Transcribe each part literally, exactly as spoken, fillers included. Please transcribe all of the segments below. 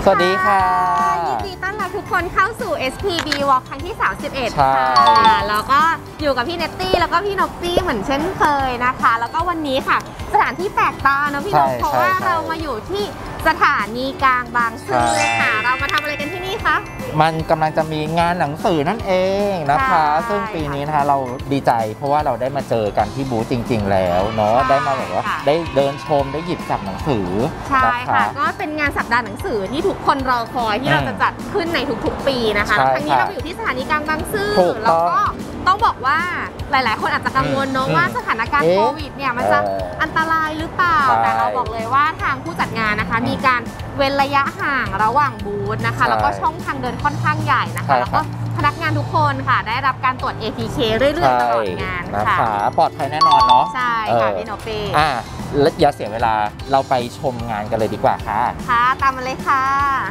สวัสดีค่ะยินดีต้อนรับทุกคนเข้าสู่ เอส พี บี Walk ครั้งที่สามสิบเอ็ดค่ะแล้วก็อยู่กับพี่เนตตี้แล้วก็พี่นอปปี้เหมือนเช่นเคยนะคะแล้วก็วันนี้ค่ะสถานที่แปลกตาเนาะพี่นอปเพราะว่าเรามาอยู่ที่สถานีกลางบางซื่อค่ะเรามาทำอะไรกันที่นี่คะมันกำลังจะมีงานหนังสือนั่นเองนะคะซึ่งปีนี้นะคะเราดีใจเพราะว่าเราได้มาเจอกันที่บูธจริงๆแล้วเนาะได้มาแบบว่าได้เดินชมได้หยิบจับหนังสือใช่ค่ะก็เป็นงานสัปดาห์หนังสือที่ทุกคนรอคอยที่เราจะจัดขึ้นในทุกๆปีนะคะครั้งนี้เราอยู่ที่สถานีกลางบางซื่อแล้วก็ต้องบอกว่าหลายๆคนอาจจะกังวลเนาะว่าสถานการณ์โควิดเนี่ยมันจะอันตรายหรือเปล่าแต่เราบอกเลยว่าทางผู้จัดงานนะคะมีการเว้นระยะห่างระหว่างบูธนะคะแล้วก็ช่องทางเดินค่อนข้างใหญ่นะคะแล้วก็พนักงานทุกคนค่ะได้รับการตรวจ เอ ที เค เรื่อยๆตลอดงานค่ะปลอดภัยแน่นอนเนาะใช่ค่ะพี่โนเป้อ่ะแล้วอย่าเสียเวลาเราไปชมงานกันเลยดีกว่าค่ะค่ะตามมาเลยค่ะ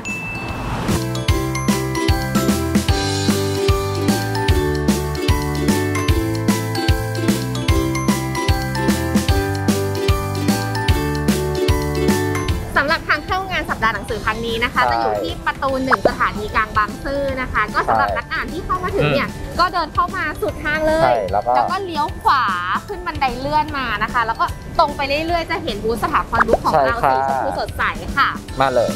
สำหรับทางเข้างานสัปดาห์หนังสือครั้งนี้นะคะจะอยู่ที่ประตูหนึ่งสถานีกลางบางซื่อนะคะก็สำหรับนักอ่านที่เข้ามาถึงเนี่ยก็เดินเข้ามาสุดทางเลยแล้วก็เลี้ยวขวาขึ้นบันไดเลื่อนมานะคะแล้วก็ตรงไปเรื่อยๆจะเห็นบูธสถาพรบุ๊กของเราสีชมพูสดใสค่ะมาเลย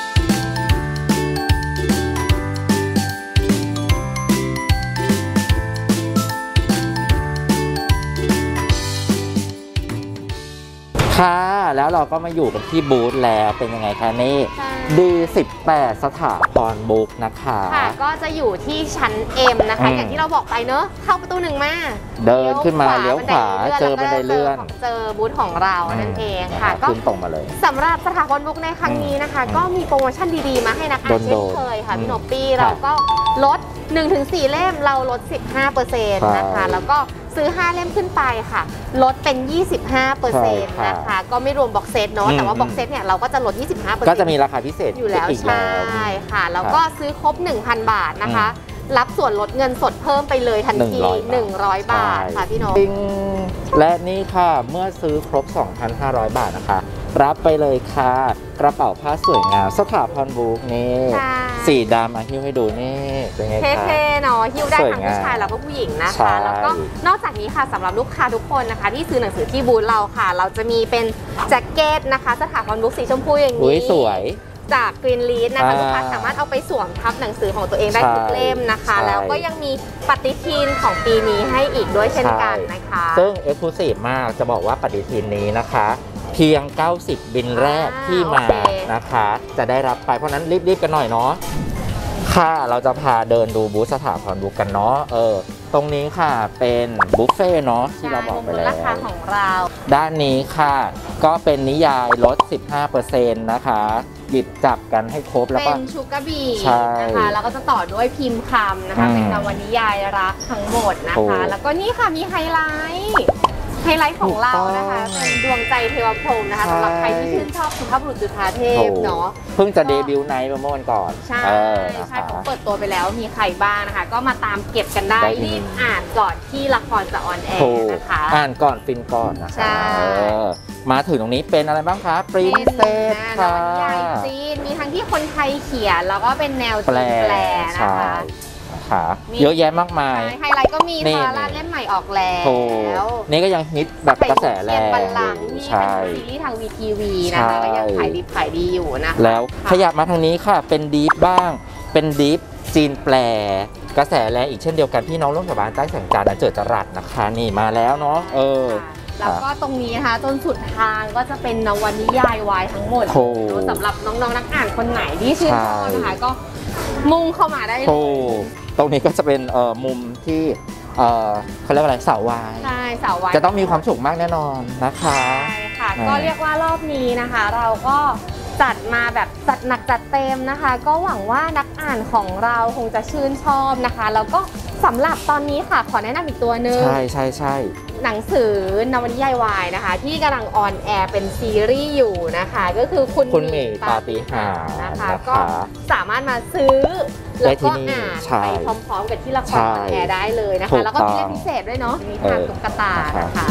ค่ะแล้วเราก็มาอยู่กันที่บูธแล้วเป็นยังไงคะนี่ ดี สิบแปด สถาพรบุ๊กนะคะค่ะก็จะอยู่ที่ชั้น เอ็ม นะคะอย่างที่เราบอกไปเนอะเข้าประตูหนึ่งมาเดินขึ้นมาเลี้ยวขวาเจอบันไดเลื่อนเจอบูธของเรานั่นเองค่ะก็ขึ้นตรงมาเลยสำหรับสถาพรบุ๊กในครั้งนี้นะคะก็มีโปรโมชั่นดีๆมาให้นักอ่านเช่นเคยค่ะพี่นพปี้เราก็ลด หนึ่งถึงสี่ เล่มเราลด สิบห้าเปอร์เซ็นต์ นะคะแล้วก็ซื้อห้าเล่มขึ้นไปค่ะลดเป็น ยี่สิบห้าเปอร์เซ็นต์ นะคะก็ไม่รวมบ็อกเซตเนาะแต่ว่าบ็อกเซตเนี่ยเราก็จะลด ยี่สิบห้าเปอร์เซ็นต์ก็จะมีราคาพิเศษอยู่แล้วใช่ค่ะแล้วก็ซื้อครบ หนึ่งพัน บาทนะคะรับส่วนลดเงินสดเพิ่มไปเลยทันทีหนึ่งร้อยบาทค่ะพี่น้องและนี่ค่ะเมื่อซื้อครบ สองพันห้าร้อย บาทนะคะรับไปเลยค่ะกระเป๋าผ้าสวยงามสถาพรบุ๊กนี่สีดำมาหิ้วให้ดูนี่เป็นไงคะเท่ๆเนาะหิ้วได้ทั้งผู้ชายแล้วก็ผู้หญิงนะคะแล้วก็นอกจากนี้ค่ะสำหรับลูกค้าทุกคนนะคะที่ซื้อหนังสือที่บูธเราค่ะเราจะมีเป็นแจ็คเก็ตนะคะสถาพรบุ๊กสีชมพูอย่างนี้สวยจากกรีนลีดนะคะลูกค้าสามารถเอาไปสวมทับหนังสือของตัวเองได้ทุกเล่มนะคะแล้วก็ยังมีปฏิทินของปีนี้ให้อีกด้วยเช่นกันนะคะซึ่งเอ็กซ์คลูซีฟมากจะบอกว่าปฏิทินนี้นะคะเพียงเก้าสิบบินแรกที่มานะคะจะได้รับไปเพราะนั้นรีบๆกันหน่อยเนาะค่ะเราจะพาเดินดูบูธสถาพรบุ๊กกันเนาะเออตรงนี้ค่ะเป็นบุฟเฟ่เนาะที่เราบอกไปแล้วราคาของเราด้านนี้ค่ะก็เป็นนิยายลด สิบห้าเปอร์เซ็นต์ นะคะหยิบจับกันให้ครบแล้วก็เป็นชูการ์บีนะคะแล้วก็จะต่อด้วยพิมพ์คำนะคะเป็นนวนิยายรักทั้งหมดนะคะแล้วก็นี่ค่ะมีไฮไลท์ไฮไลท์ของเรานะคะเป็นดวงใจเทวพรหมนะคะสำหรับใครที่ชื่นชอบสุภาพบุรุษจุฑาเทพเนาะเพิ่งจะเดบิวต์ในเมื่อวันก่อนใช่ใช่เขาเปิดตัวไปแล้วมีใครบ้างนะคะก็มาตามเก็บกันได้รีบอ่านก่อนที่ละครจะออนแอร์นะคะอ่านก่อนฟินก่อนนะคะมาถึงตรงนี้เป็นอะไรบ้างคะปรินเซสค่ะนวนิยายจีนมีทั้งที่คนไทยเขียนแล้วก็เป็นแนวจีนแปลนะคะเยอะแยะมากมายไฮไลท์ก็มีฟาราเล่มใหม่ออกแล้วนี่ก็ยังฮิตแบบกระแสแรงบัลลังก์ที่เป็นซีรีส์ทาง วี ที วี นะคะก็ยังขายดีขายดีอยู่นะคะแล้วขยับมาทางนี้ค่ะเป็นดีฟบ้างเป็นดีฟจีนแปลกระแสแรงอีกเช่นเดียวกันพี่น้องร่วมสถาบันใต้แสงจันทร์เจิดจรัสนะคะนี่มาแล้วเนาะเออแล้วก็ตรงนี้นะคะจนสุดทางก็จะเป็นนวนิยายวายทั้งหมดสำหรับน้องๆนักอ่านคนไหนที่ชื่นชอบนะคะก็มุ่งเข้ามาได้เลยตรงนี้ก็จะเป็นมุมที่เขาเรียกว่าอะไรสาววายใช่สาววายจะต้องมีความสุขมากแน่นอนนะคะใช่ค่ะก็เรียกว่ารอบนี้นะคะเราก็จัดมาแบบจัดหนักจัดเต็มนะคะก็หวังว่านักอ่านของเราคงจะชื่นชอบนะคะแล้วก็สำหรับตอนนี้ค่ะขอแนะนำอีกตัวหนึ่งใช่ใช่ใช่หนังสือนวนิยายวายนะคะที่กำลังออนแอร์เป็นซีรีส์อยู่นะคะก็คือคุณหมีปาฏิหาริย์นะคะก็สามารถมาซื้อแล้วก็อ่านไปพร้อมๆกับที่ละครออนแอร์ได้เลยนะคะแล้วก็มีเรื่องพิเศษด้วยเนาะมีทางตุ๊กตานะคะ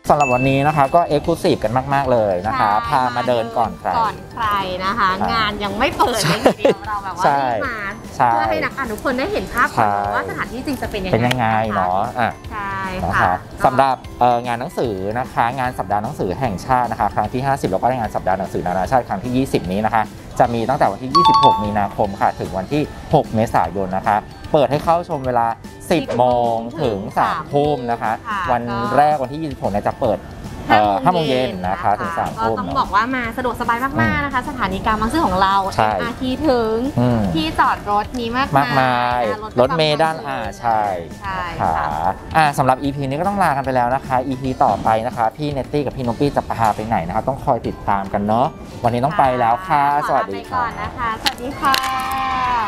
สำหรับวันนี้นะคะก็เอ็กซ์คลูซีฟกันมากๆเลยนะคะพามาเดินก่อนใครก่อนใครนะคะ งานยังไม่เปิดเลยทีเดียวเราแบบว่ารีบมาเพื่อให้นักอ่านทุกคนได้เห็นภาพก่อนว่าสถานที่จริงจะเป็นยังไงเป็นยังไงเนาะอ่ะใช่ค่ะสำหรับงานหนังสือนะคะงานสัปดาห์หนังสือแห่งชาตินะคะครั้งที่ห้าสิบแล้วก็งานสัปดาห์หนังสือนานาชาติครั้งที่ยี่สิบนี้นะคะจะมีตั้งแต่วันที่ยี่สิบหกมีนาคมค่ะถึงวันที่หกเมษายนนะคะเปิดให้เข้าชมเวลาสิบโมงถึงสามทุ่มนะคะวันแรกวันที่ยี่สิบหกเนี่ยจะเปิดห้าโมงเย็นนะคะถึงสามทุ่มก็ต้องบอกว่ามาสะดวกสบายมากๆนะคะสถานีกลางบางซื่อของเรา เอ็ม อาร์ ที ถึงที่จอดรถมีมากมายรถเมล์ด้านอ่าใช่ค่ะอ่าสำหรับ อี พี นี้ก็ต้องลากันไปแล้วนะคะ อี พี ต่อไปนะคะพี่เนตตี้กับพี่นุ๊กปี้จะพาไปไหนนะคะต้องคอยติดตามกันเนาะวันนี้ต้องไปแล้วค่ะสวัสดีค่ะสวัสดีค่ะ